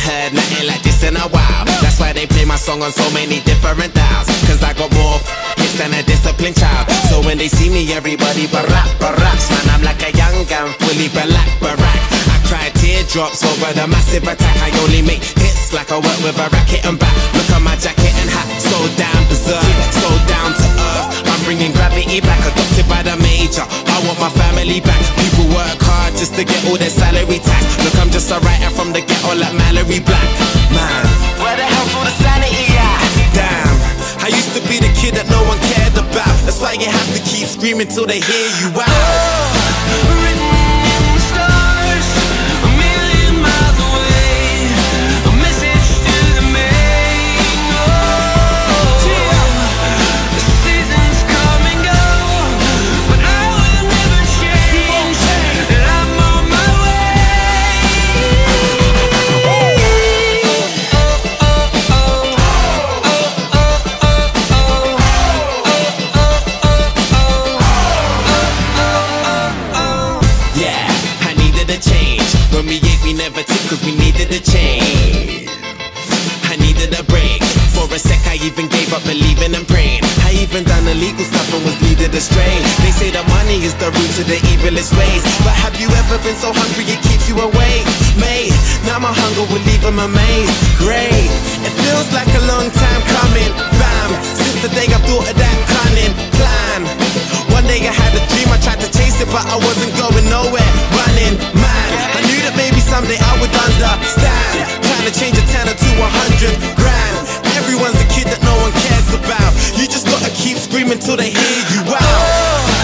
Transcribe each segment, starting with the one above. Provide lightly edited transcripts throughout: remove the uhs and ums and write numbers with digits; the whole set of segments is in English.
heard nothing like this in a while. That's why they play my song on so many different dials. Cause I got more hits than a disciplined child. So when they see me, everybody barack. Man, I'm like a young gun, fully barack. I cry teardrops over the massive attack. I only make hits like I work with a racket and back. Look at my jacket and hat, so damn berserk, so down to earth. I'm bringing gravity back, adopted by the major. I want my family back. People work hard just to get all their salary tax. Look, I'm just a writer from the ghetto like Mallory Black. Man, where the hell's all the sanity at? Damn, I used to be the kid that no one cared about. That's why you have to keep screaming till they hear you out. When we ate, we never took cause we needed a change. I needed a break. For a sec I even gave up believing and praying. I even done illegal stuff and was needed astray. They say that money is the root to the evilest ways. But have you ever been so hungry it keeps you awake? Mate, now my hunger will leave them amazed. Great, it feels like a long time coming. Fam, since the day I thought of that cunning plan. One day I had a dream, I tried to chase it but I wasn't going nowhere. Running, man, I knew that maybe someday I would understand. Trying to change a 10 to 100 grand. Everyone's a kid that no one cares about. You just gotta keep screaming till they hear you out.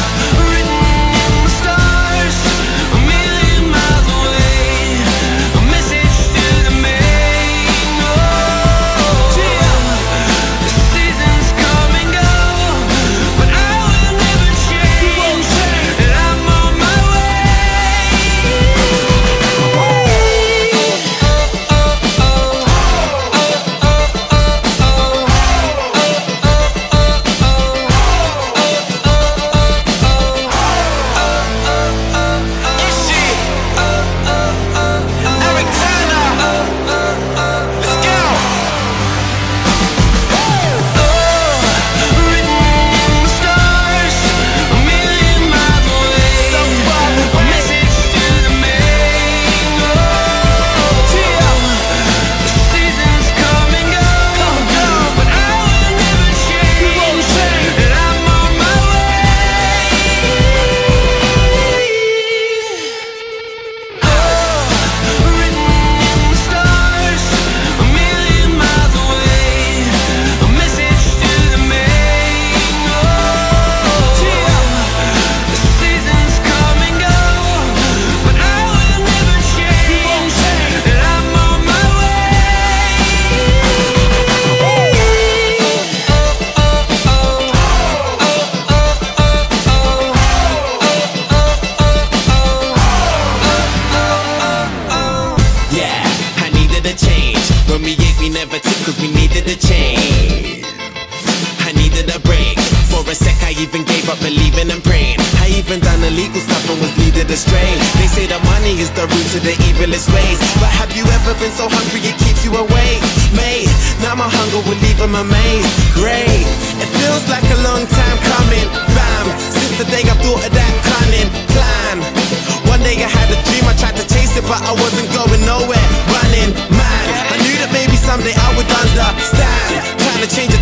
When we ate, we never took cause we needed a change. I needed a break. For a sec I even gave up believing and praying. I even done illegal stuff and was needed astray. They say that money is the root to the evilest ways. But have you ever been so hungry it keeps you awake? Mate, now my hunger will leave them amazed. Great, it feels like a long time coming. Fam, since the day I thought of that cunning plan. One day I had a dream, I tried to chase it but I wasn't going nowhere. Running, man, I knew that maybe someday I would understand. Trying to change